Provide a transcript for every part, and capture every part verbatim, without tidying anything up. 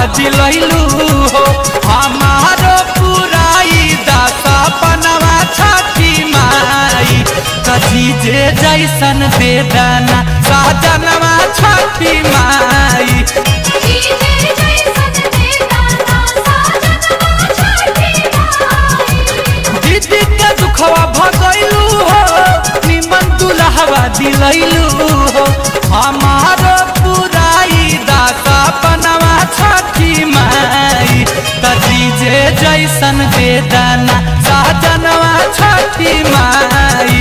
दिलैलू हो हमारो पुराई दासा बनवा छठी माई कथी जे जैसन दे दाना साजनवा छठी माई दीदी के दुखवा भगैलू हो निमन दुल्हवा दिलैलू हो हमारो पुराई दासा बनवा छठी माई कथी जे जैसन दे दाना साजनवा छठी माई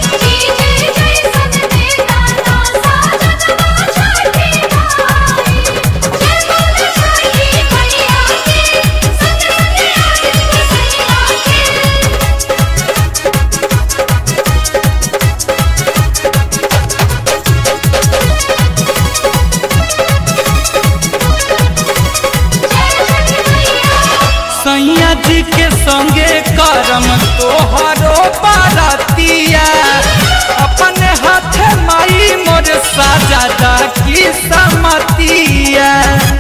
सैया जी के संगे करम तोहरो बारातिया अपने हाथ माई मोर साजा की समतिया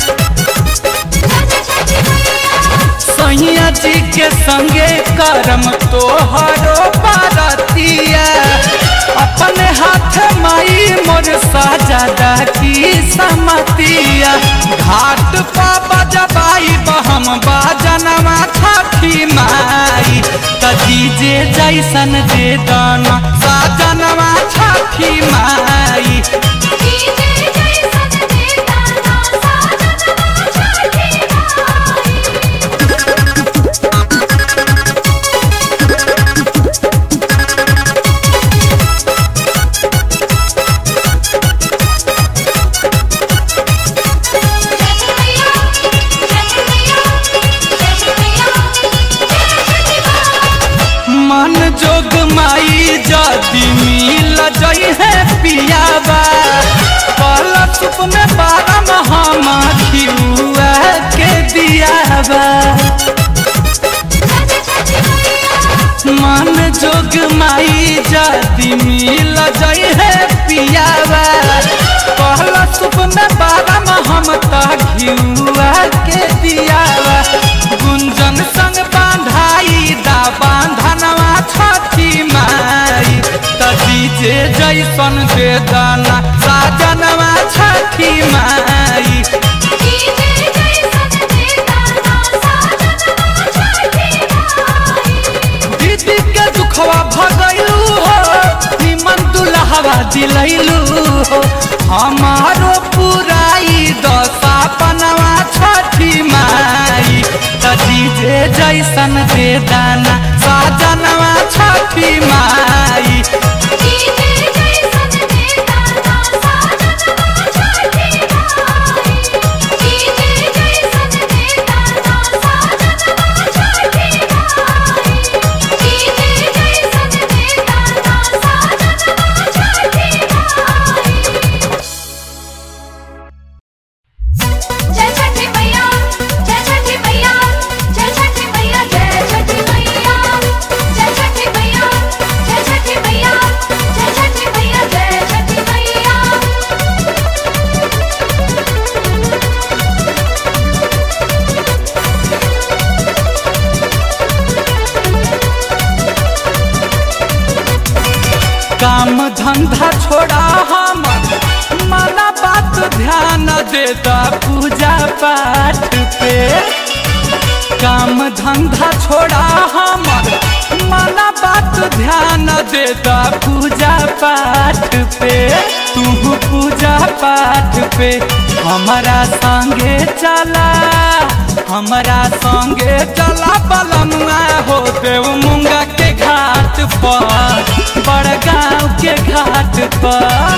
सैया जी के संगे करम तोहरो बारातिया अपने हाथ माई मोर साजा की समतिया घाट पा बजबाई बहम बाजनवा छठी माई कथी जे जैसन दे दाना साजनवा छठी माई मन जोग माई जदी मिल जई है पियाबा कल सुप में बारम हम खियुआ के दियाबा मन जोग माई जदी मिल जई है पियाबा कल सुप में बारम हम त खियुआ के दियाबा गुंजन संग बांधाई दा बांधनवा छठी माई तभी जे जैसन दे दाना साजनवा छठी माई दीदी के दुखवा भगैलू हो निमन दुल्हवा दिलैलू हो हमारो पुराई दशा बनवा छठी माई कथी जे जैसन दे दाना साजनवा छठी माई काम धंधा छोड़ा हम माना बात ध्यान देता पूजा पाठ पे काम धंधा छोड़ा हम माना बात ध्यान देता पूजा पाठ पे तू पूजा पाठ पे हमारा संगे चला हमारा संगे चला बलनुआ हो देव मुंगा के घाट पर बड़गांव के घाट पर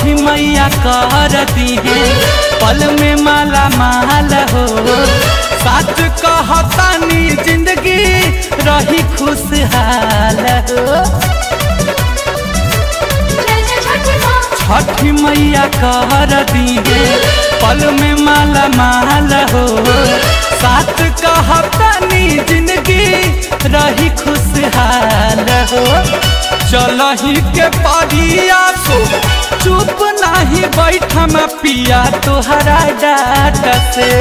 छठी मैया कर दी है पल में माला माल हो। सच कहतानी जिंदगी रही खुशहाल हो। छठी मैया कर दी है पल में माला माल हो। सच कहतानी जिंदगी रही खुशहाल हो। चलही के परिया सो चुप नहीं बैठम पिया तोहरा डाट से।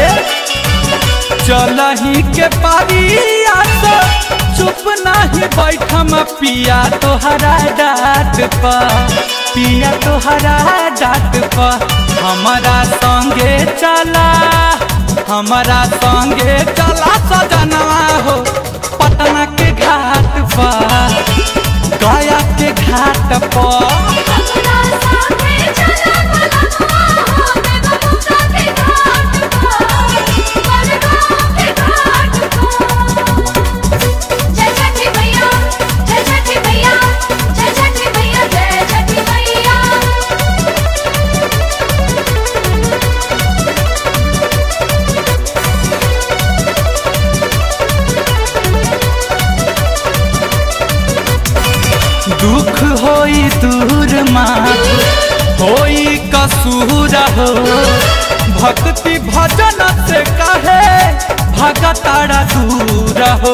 चलही के परिया सो चुप नहीं बैठम पिया तोहरा डाट पर। पिया तोहरा डाट पर हमारा संगे चला हमारा संगे चला सजनवा हो पटना के घाट पर गया के घाट पर। दुख होई दूर माँ होई कसूर हो। भक्ति भजन से कहे भगतारा दूर हो।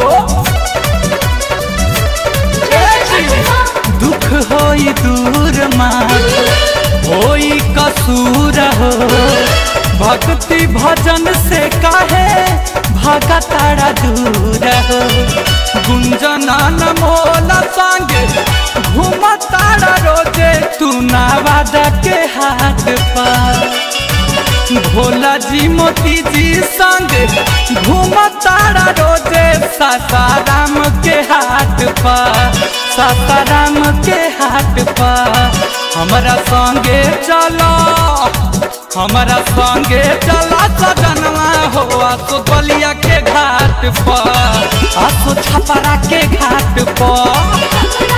दुख होई दूर माँ होई कसूर हो। भक्ति भजन से कहे भगतारा दूर हो। गुंजना मोला संगे घूमतारा रोजे तू नवादा के हाथ पर। भोला जी मोती जी संगे घूमतारा रोजे सासाराम के हाथ पर। सासाराम के हाथ पर हमारा संगे चलो हमारा संगे चला सजनवा हो। आसो बलिया के घाट पर आसो छपरा के घाट पर।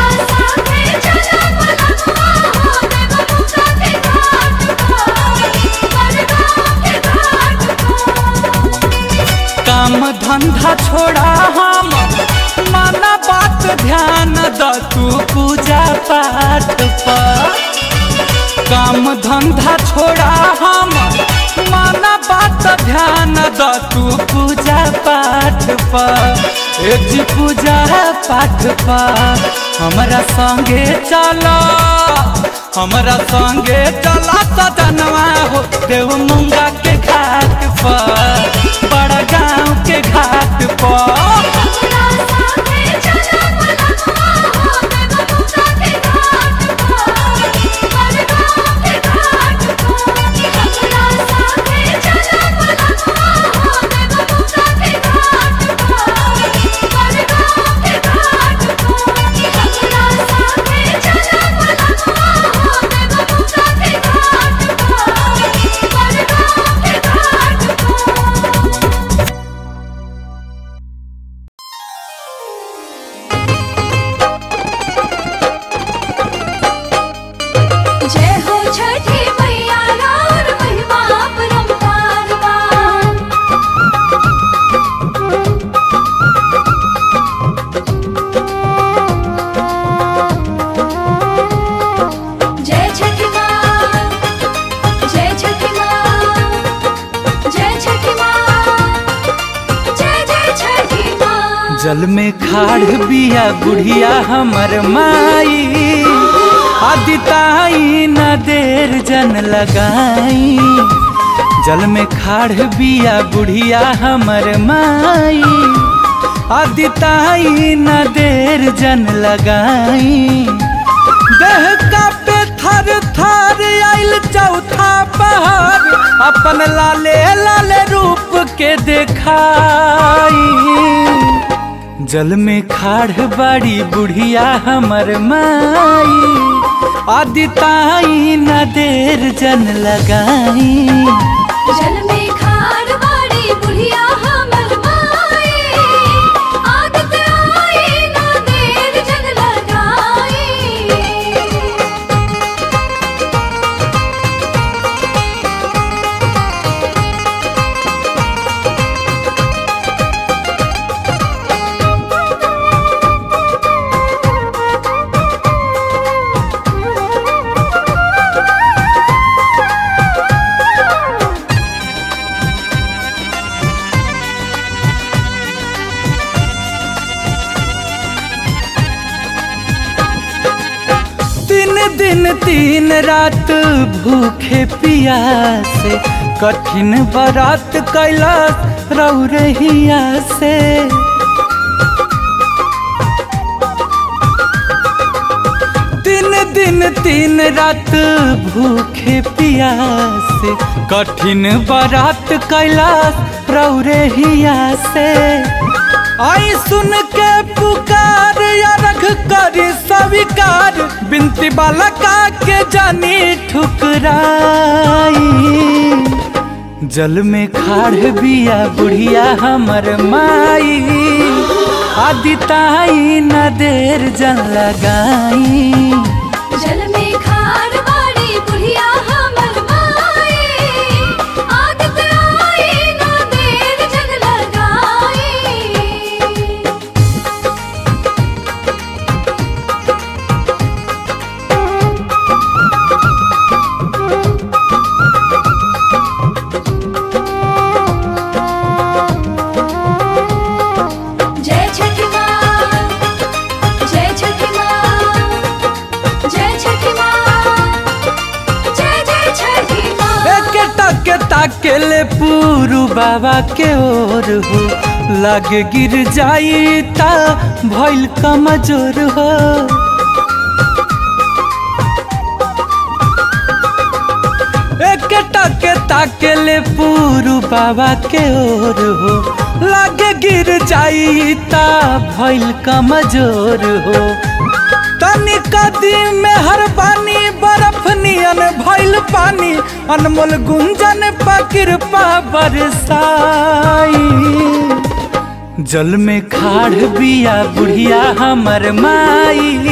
काम धंधा छोड़ा हम माना बात ध्यान द तू पूजा पाठ पर। काम धंधा छोड़ा हम माना बात ध्यान द तू पूजा पाठ पर। जी पूजा पाठ पर हमारा संगे चला हमारा संगे चला सजनवा हो। देव मुंगा के घाट पर बड़ा गाँव के घाट पर। जल में खाड़ बिया बुढ़िया हमर माई। आदिताई न देर जन लगाई। जल में खाड़ बिया बुढ़िया हमर माई। आदिताई न देर जन लगाई। देह का पे थर थर आइल चौथा पहर। अपन लाले लाले रूप के देखाई। जल में खाड़ बाड़ी बुढ़िया हमर माई। आदिताई न देर जन लगाई। जल में खाड़ बाड़ी बुढ़िया हमर माई। आदिताई न देर जन लगाई। दिन तीन रात भूखे पियासे कठिन बरात कैलाश रौरहिया से। तीन दिन तीन रात भूखे पियासे कठिन बरात कैलाश रौरहिया से। आई सुन के पुकार या रख कर स्वीकार बिनती बालका के जानी ठुकराई। जल में खाड़ बिया बुढ़िया हमर माई आदिताई न देर जल लगाई। जल में खाड़ बाड़ी बुढ़िया हमर माई आदिताई न देर जल लगाई। जय छठी माँ, जय छठी माँ, जय छठी माँ, जय जय छठी माँ। एके टके ताकेले पूरू बाबा के ओर हो लागे गिर जाई ता भइल कमजोर हो। एके टके ताकेले पूरू बाबा के ओर हो लागे गिर जाई ता भइल कमजोर हो। तनी कदीम में हर पानी बर्फ नियन भइल पानी अनमोल गुंजन पा कृपा बरसाई। जल में खाड़ बिया बुढ़िया हमर माई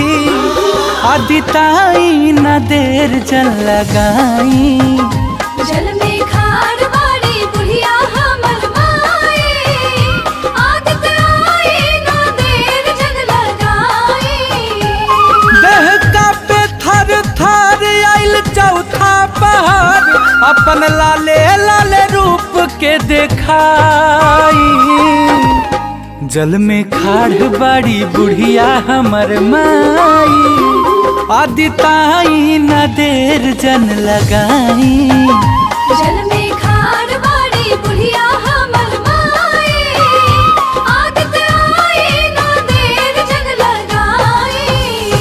आदिताई न देर जल लगाई। जल में खाड़ बाड़ी बुढ़िया हमर माई आदिताई न देर जल लगाई। देह का पे थर थर आइल चौथा पहाड़ अपन लाले लाले रूप के देखाई। जल में खाड़ बाड़ी बुढ़िया हमर माई आदिताई न देर जन लगाई। जल में खाड़ बाड़ी बुढ़िया हमर माई आदिताई न देर जल लगाई।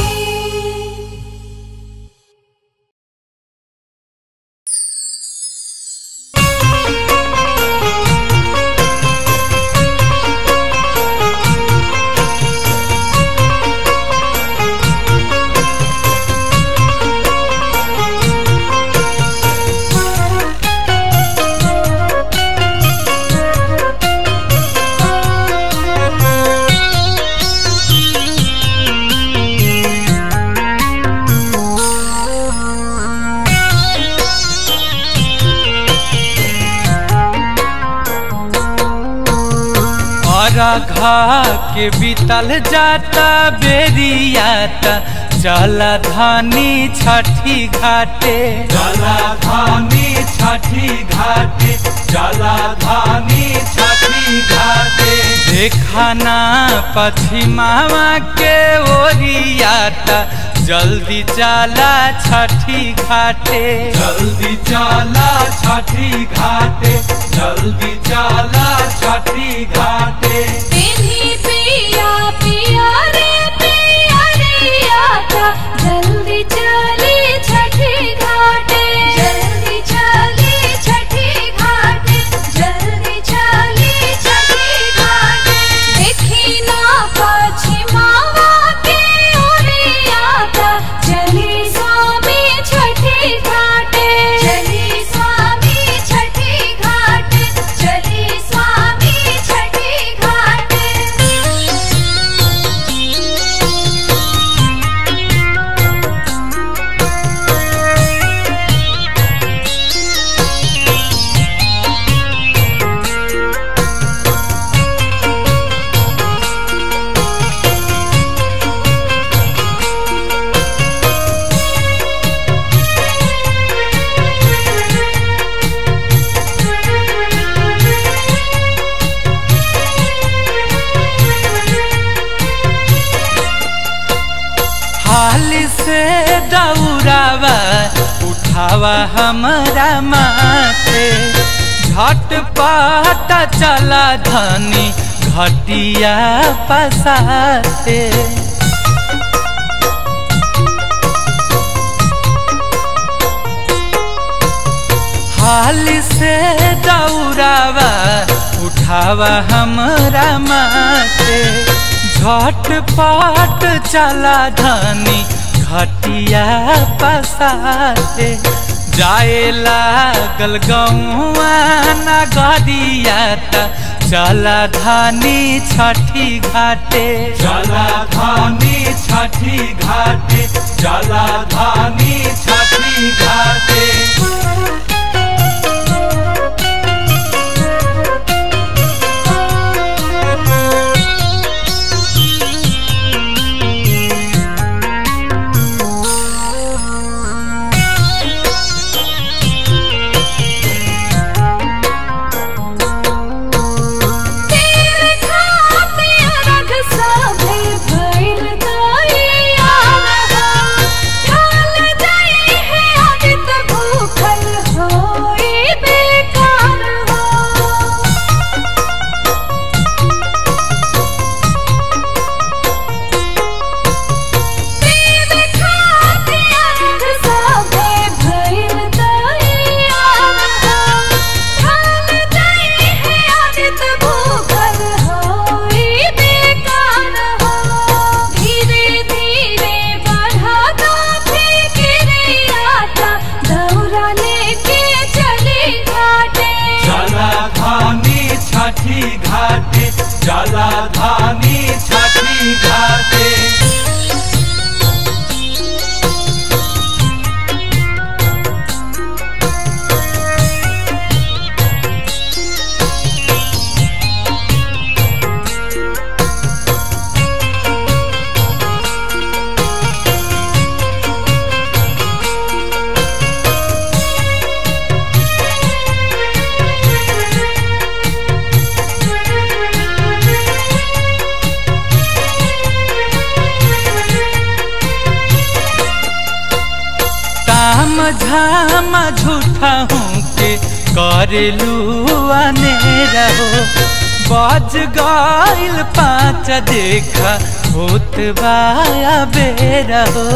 घा के बीतल जाता बेरियाता चला धानी छठी घाटे। चला धानी छठी घाटे, चला धानी छठी घाटे। देखा ना पश्चिमावा के ओरियाता जल्दी चला छठी घाटे। जल्दी चला छठी घाटे, जल्दी चला छठी घाटे। पिन्ही पिया पिया रे पिया रे आता जल्दी चली छठी घाटे। जल्दी चली छठी घाटे, जल्दी चली छठी घाटे। देखी ना पश्चिमावा के ओरियाता चली स्वामी छठी घाटे। चली स्वामी छठी घाटे, चली स्वामी छठी उठावा हमरा माथे झटपट चला धनी घटिया पसाते। हाल से दौड़ावा उठावा हमरा माथे झटपट चला धनी घटिया पसाते। जाए लागल गौआ नगरिया त चला धानी छठी घाटे। चला धानी छठी घाटे, चला धानी छठी घाटे। चला धानी छठी घाटे। झाम झूठा हूँ के करेलू अनेरा हो। बज गइल पाँच देखा होत बाया बेरा हो।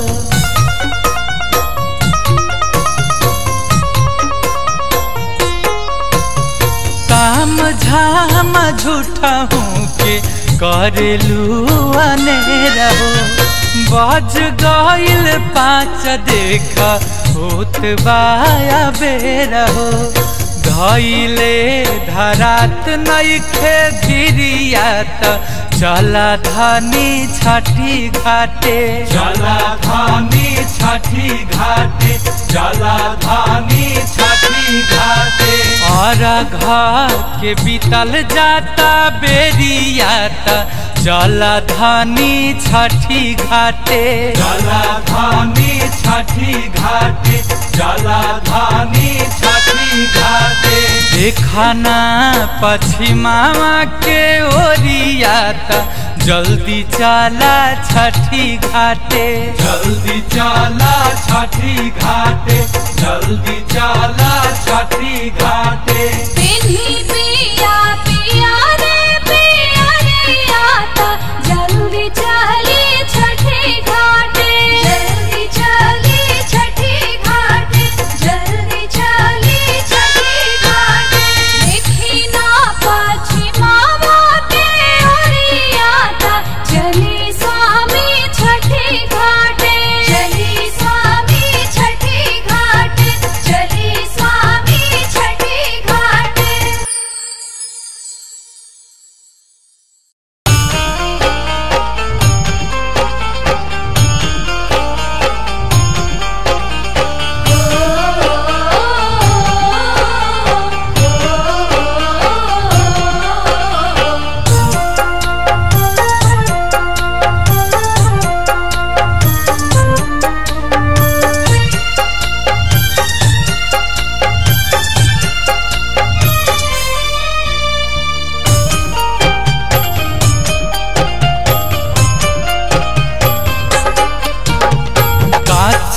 काम झाम झूठा हूँ के करेलू अनेरा हो। बज गइल पाँच देखा होत बाया बेरा हो। धइले धरात नइखे धिरिया त चला धानी छठी घाटे। चला धानी छठी घाटे, चला धानी छठी घाटे। और घर के बीतल जाता बेरिया त चला धानी छठी घाटे। चला धानी छठी घाटे, चला धानी छठी घाटे। देखना पश्चिमावा के ओरिया त जल्दी चला छठी घाटे। जल्दी चला छठी घाटे, जल्दी चला छठी घाटे। पिन्ही पिया पिया रे पिया रे आता जल्दी चली छठी घाटे। जल्दी चली छठी घाटे, जल्दी चली छठी घाटे। देखी ना पश्चिमावा के ओरिया ता चली स्वामी छठी घाटे। चली स्वामी छठी घाटे, चली स्वामी छठी घाटे।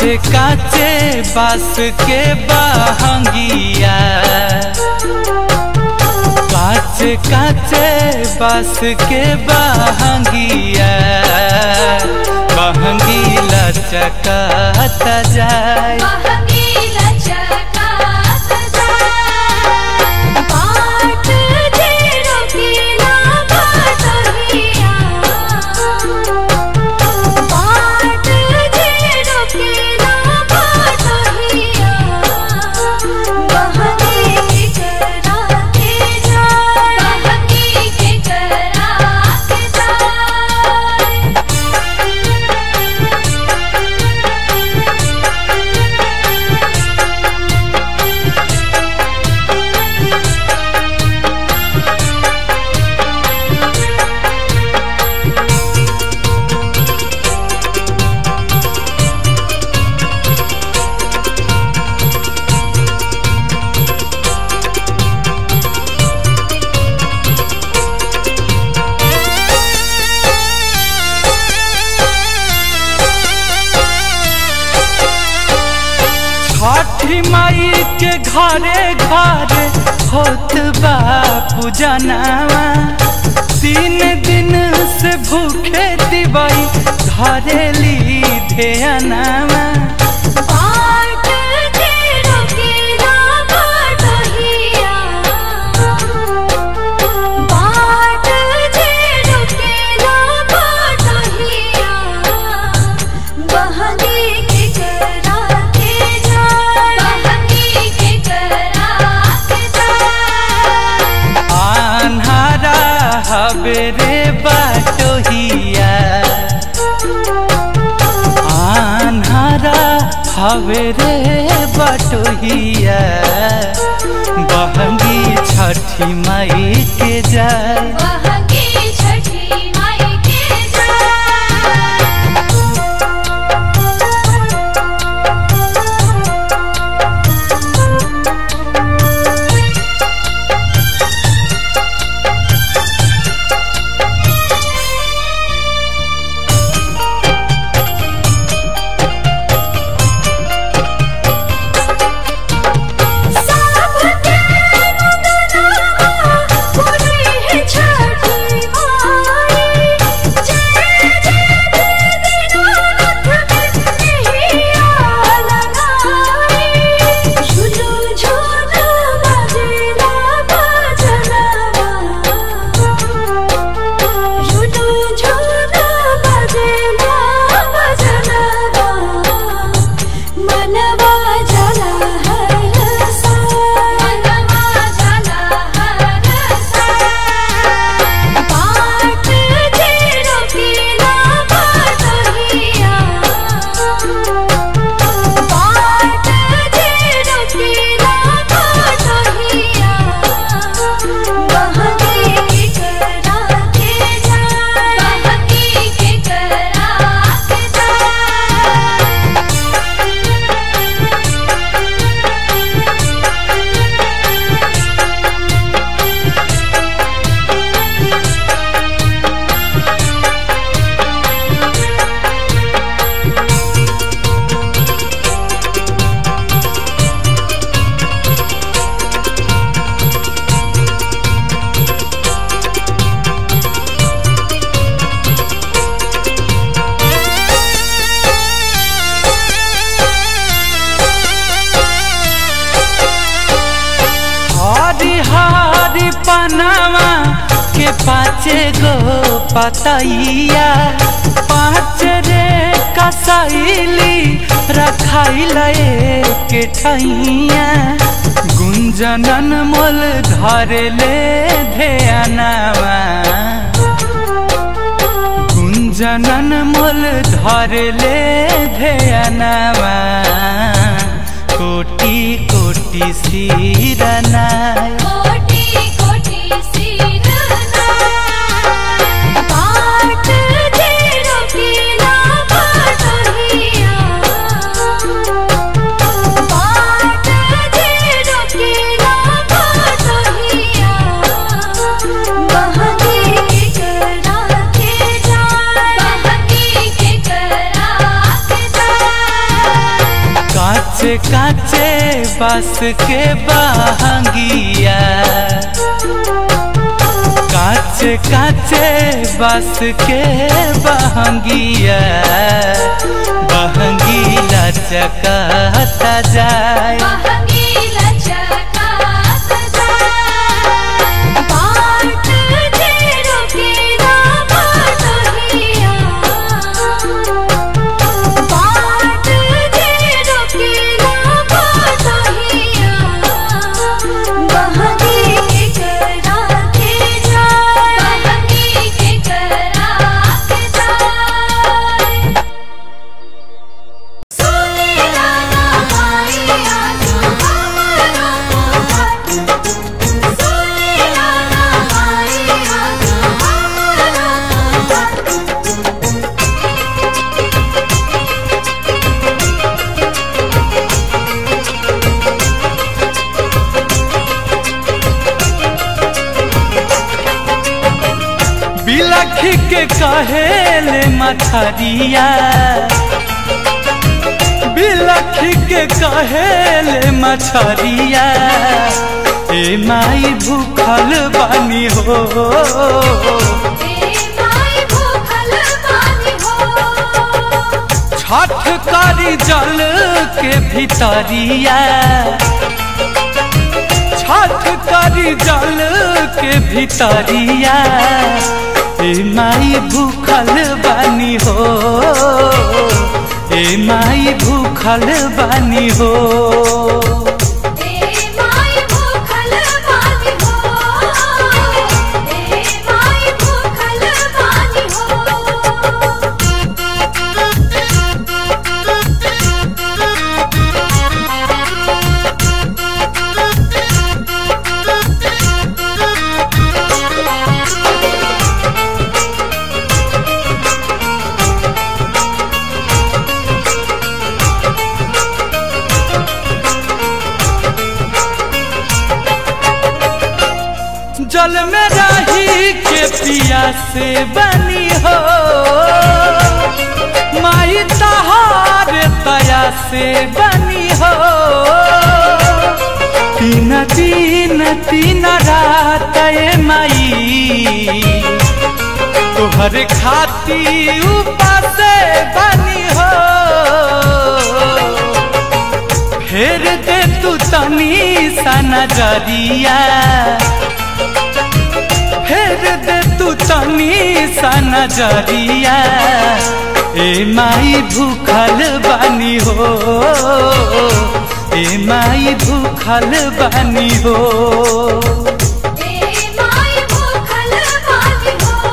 काचे काचे बास के बहंगिया, काचे काचे बास के बहंगिया, बहंगी लचकाता जाए, बहंगी लचकात जाए। बाट जे रोकीला बाटहिया, बाट जे रोकीला बाटहिया, बहंगी कराते जाए, बहंगी के कराते जाए। छठी माई के घरे घरे होत बा पूजनावा, तीन दिन से भूखे दिवाई धरेली ध्यानावा। बाट जे रोकीला बाटहिया, बाट जे रोकीला बाटहिया, बहंगी के कराते जाए, बहंगी के कराते जाए। आन्हारा हबेरे बाटोहिया, आन्हारा हबेरे बाटोहिया, बहंगी छठी माई के जाए, बहंगी छठी माई के जाए। सबके मुदनावा पूरी है छठी माई, जय जय दीनानाथ कन्हैया लगाई। झूलू झूलू बजेला बजनवा, झूलू झूलू बजेला बजनवा, मनवा जला हरसा, मनवा जला हरसा। बाट जे रोकीला बाटहिया, बाट जे रोकीला बाटहिया, बहंगी के कराते जाए, बहंगी के कराते जाए। हरी हरी पनावा के पाँचे गो पतैया, पाँच रे कसैली रखाइल एक ठैया, गुंजनन मोल धरले ध्यानवा, गुंजनन मोल धरले ध्यानवा, कोटि कोटि सिरनाय, कोटि कोटि सिरनाय। बाट जे रोकीला बाटहिया, बाट जे रोकीला बाटहिया, बहंगी के कराते जाए, बहंगी के कराते जाए। काचे काचे बास के बहंगिया काचे काचे बास के बहंगिया बहंगीला चकाता जाए बहंगीला चकाता जाए बाट जे रोकेला बाटोहिया बाट जे रोकेला बाटोहिया बहंगी के कराते जाए बहंगी के कराते जाए सुनेला ना माईया तू हमरो पुकार सुनेला ना माईया तू हमरो पुकार बिलखी के कहेले मछरिया बिलखी के कहेले मछरिया ए माई भूखल बानी हो ए माई भूखल बानी हो छठ करी जल के भितरिया छठ करी जल के भितरिया ए माई भूखल बानी हो ए माई भूखल बानी हो ए माई भूखल बानी हो ए माई भूखल बानी हो जल में रही के पिया से बनी हो माई तहार तया से बनी हो तीन दिन तीन रात ए माई तोहर खाती उपास बनी हो फेर दे तू तनी सा नजरिया फेर दे तू तनी सा नजरिया ए माई भूखल बानी हो ए माई भूखल बानी हो ए माई भूखल बानी हो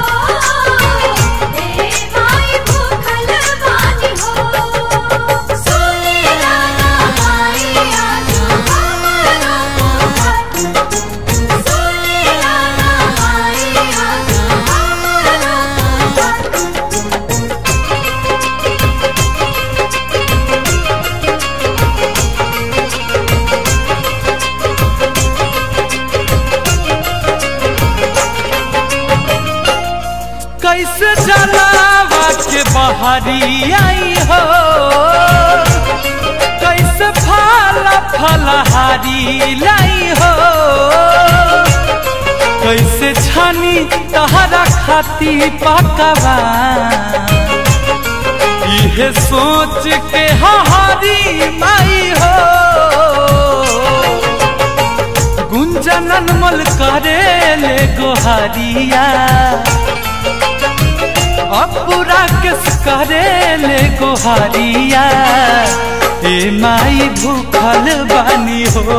ए माई भूखल बानी हो सुनेला ना माईया तू हमरो पुकार सुनेला ना माईया तू हमरो कैसे जलावा के बहरी आई हो कैसे फल फलहारी लाई हो कैसे छानी तहरा खाती पकवा इहे सोच के हारी माई हो गुंजनन मल करे ले गोहारिया अपुरा किस करे ले गोहारिया ए माई भूखल बानी हो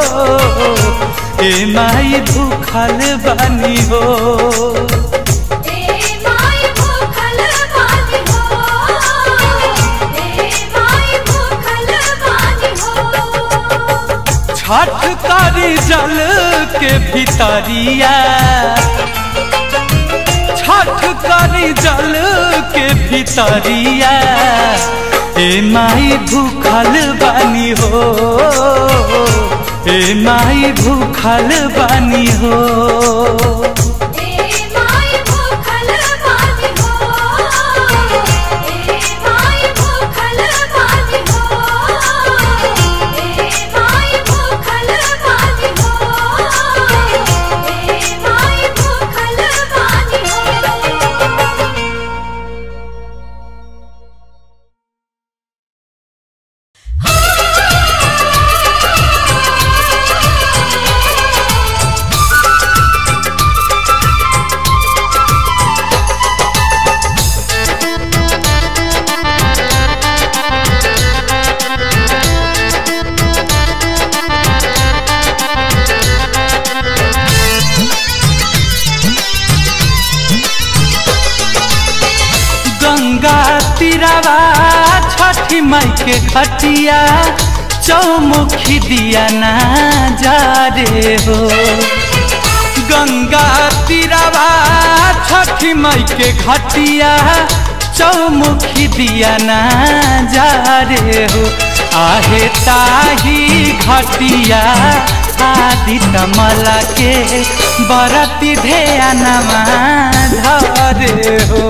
ए माई भूखल बानी हो ए माई भूखल बानी हो ए माई भूखल बानी हो छठ करी जल के भितरिया छठ करी जल के भितरिया ए माई भूखल बानी हो ए माई भूखल बानी हो ए माई भूखल बानी हो ए माई भूखल बानी हो छठी माई के घटिया चौमुखी दिया ना जा रे हो। गंगा तीरवा छठी माई के घटिया चौमुखी दिया ना जा रे हो। आहे ताही घटिया आदि तमला के बरती ध्यानमा धरे हो।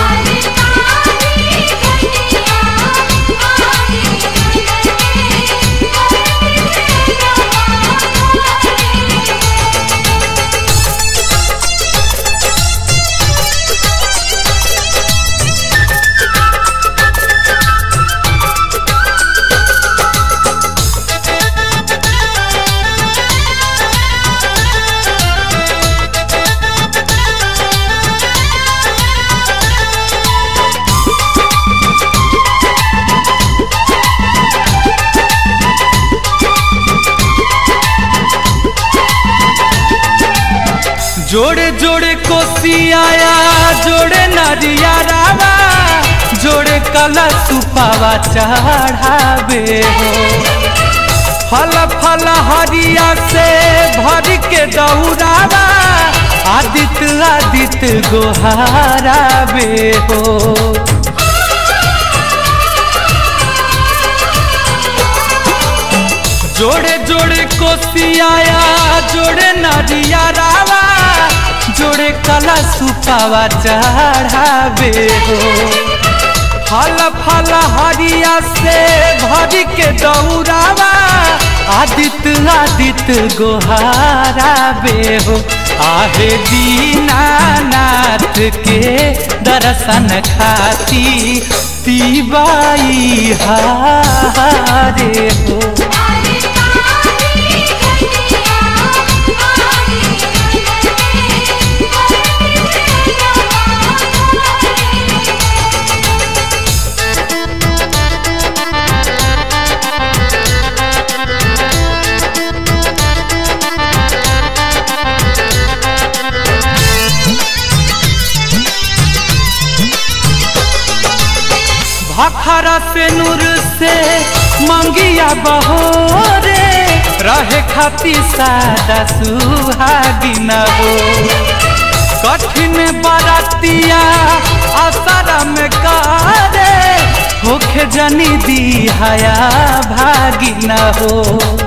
जोड़े जोड़े कोसियाया जोड़े नरिया रावा जोड़े कला सुपावा चढ़ावे हो। फल फल हरिया से भर के दौड़ावा आदित्य आदित्य गोहारावे हो। जोड़े जोड़े कोसियाया जोड़े नरिया रावा जोड़े कला सुपावा चढ़ावे हो। फल फल हरिया से भर के दौड़ावा आदित्य आदित्य गोहारावे हो। आहे दीनानाथ के दर्शन खाती तीबाई हारे हो। भखरा से नूर से मंगिया बहोरे रहे खाती सादा सुहागिन हो। कठिन बरातिया असरा में करे होखे जनी दिहाया भागिन हो।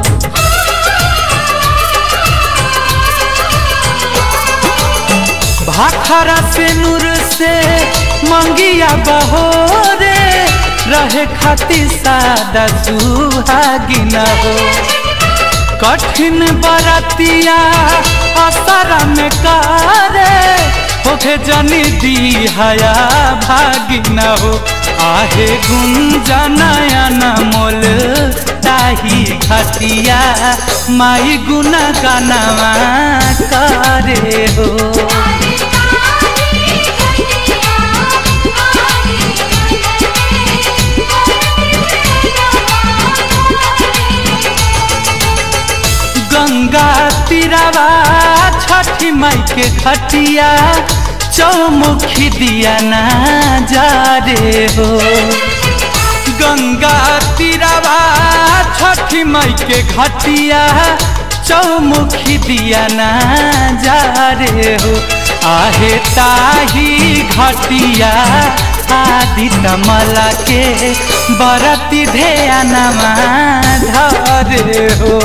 भखरा से नूर से मंगिया बहोरे रहे खाती सादा सुहागिन हो। कठिन बरातिया असरा में करे होखे जनी दिहाया भागिन हो। आहे गुंजनयन मोल ताही घटिया माई गुण गानवा करे हो। गंगा तीरवा छठी माई के घटिया चौमुखी दिया ना जा रे हो। गंगा तीरवा छठी माई के घटिया चौमुखी दिया ना जा रे हो। आहे ताही घटिया आदि तमला के बरती ध्यानमा धरे हो।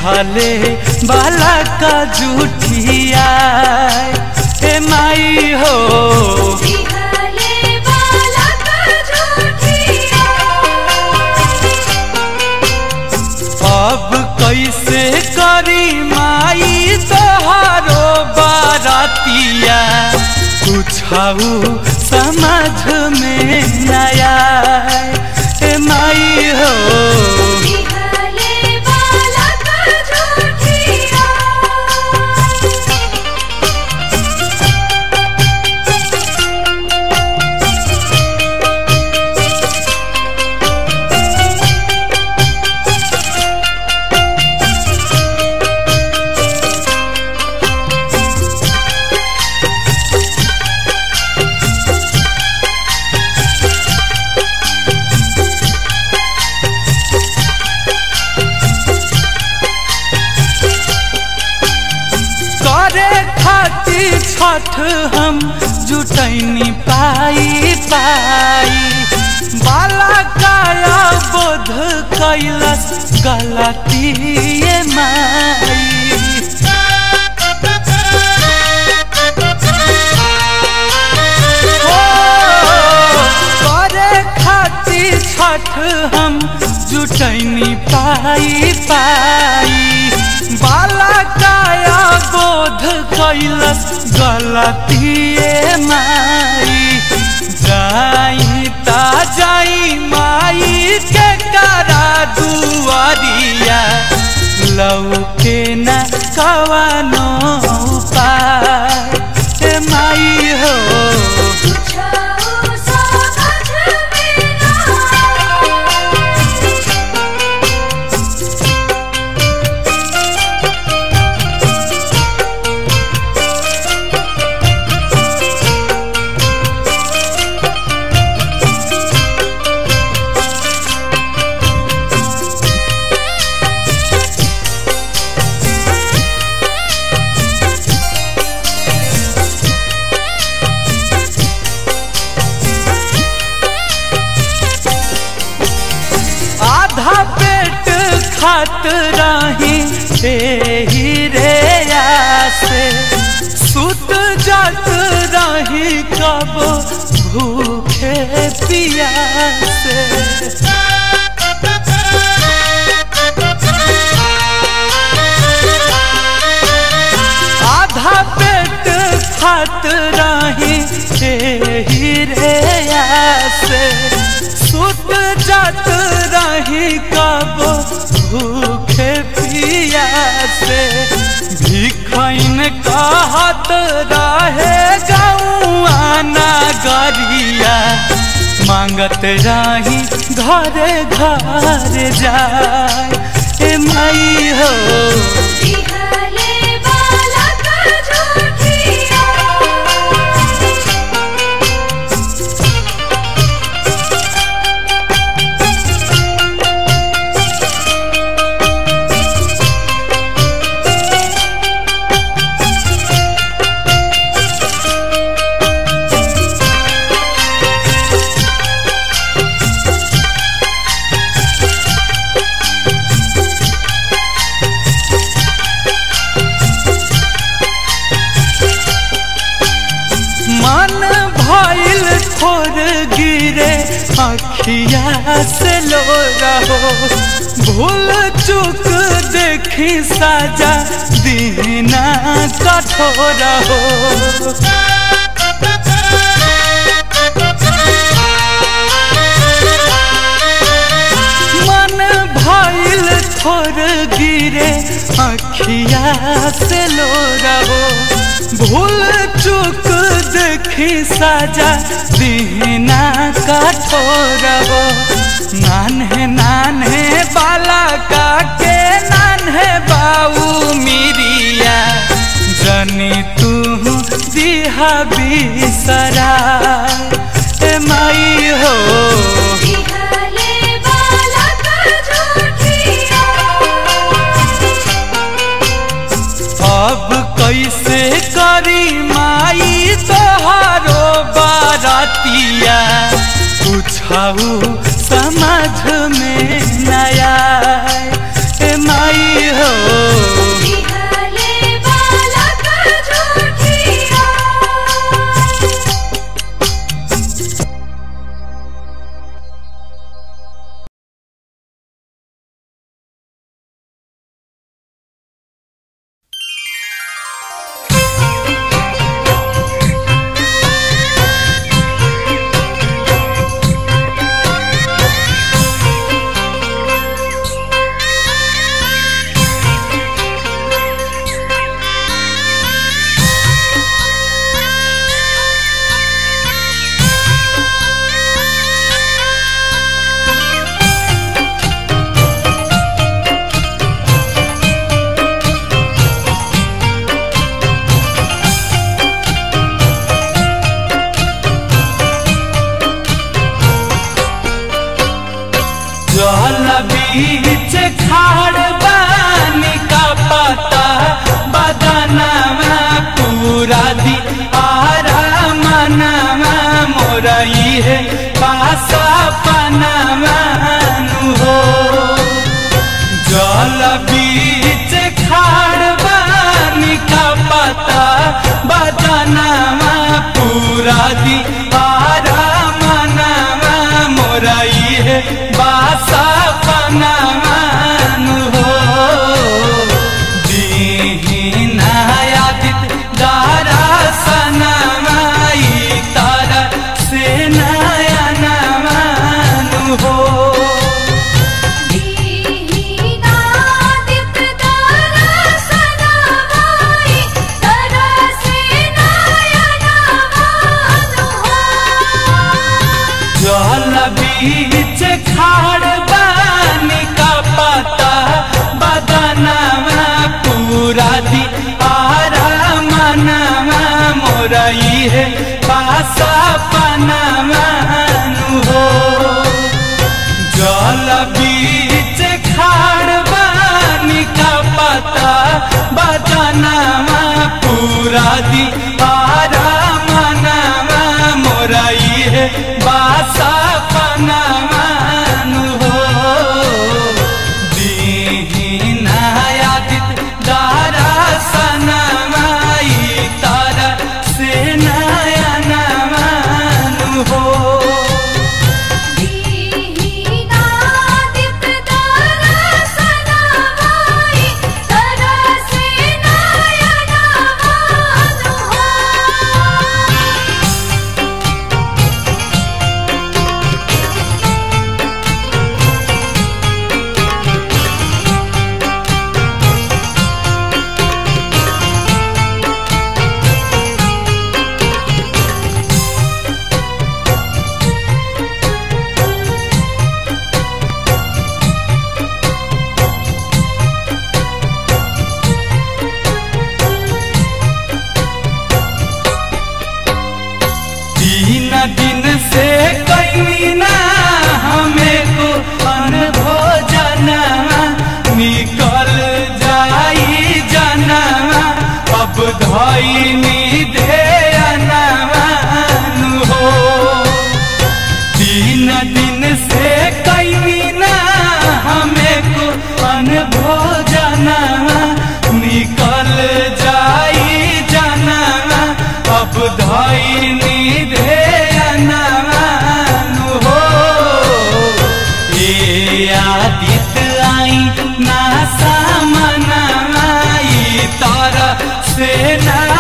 दिहले बाला का जूठिया ए माई हो दिहले बाला का जूठिया। अब कैसे करी माई तोहारो बारातिया कुछऊ समझ में नया ए माई हो दिहले बाला का जूठिया। छठ हम जुटैनी पाई पाई बाला काया बोध कैलस गलती माई करे खातिर छठ हम जुटैनी पाई पाई बाला काया बोध कैलस गलती माई जाई ता जाई माई के करा दुआरिया लौके न कवनो उपाय ए माई हो कुछऊ समझ में ना आधा पेट खात रही एही रे आसे सुत जात रही कब भूखे पियासे आधा पेट खात रही एही रे आसे सुत जात रही कब भूखे पियासे भिखैन कहत रहे गौआ नगरिया मांगत रही घरे घर जाए ए माई हो दिहले बाला का जूठिया। मन भइल थोर गिरे अखिया से लो रहो भूल चूक देखी साजा दीना कठोर हो मन भइल थोर गिरे अखिया से लो रहो भूल चूक देखी साजा दीना कठोर हो नान्हे नान्हे बाला का के नान्हे बाऊ मिरिया जनी तू दिहा बिसरा ए माई हो दिहले बाला का जूठिया। अब कैसे करी माई तोहारो बारातिया कुछऊ समझ में नया ए माई हो है पासा पनामानु हो जल बीच खाड़ बानी का पता बदनामा पूरा दी आरा मनामा मोराई है बासा पनामानु हो दीना यादित दारा सनामाई तारा से नया नमानु हो दीनादित दरसनामाई तरसे नयनमानु हो जल बीच खाड़ बानी का पता बदनामा पूरा दी आरा मनामा मोराई है पासा पनामानु हो जल बीच खाड़ बानी का पता बदनामा पूरा दी आरा मनामा मोराई है बासा पनामानु हो दीना यादित दारा सनामाई तारा से नया नमानु हो दीनादित दरसनामाई तरसे नयनमानु हो तीन दिन से कहीं ना हमें को अनभोजना निकल जाई जनमा अब धइनी ध्यानमानु हो तीन दिन से कहीं ना हमें को अनभोजना निकल जाई जनमा अब धइनी ध्यानमानु हो ए आदित आई ना सामनाई तारा से ना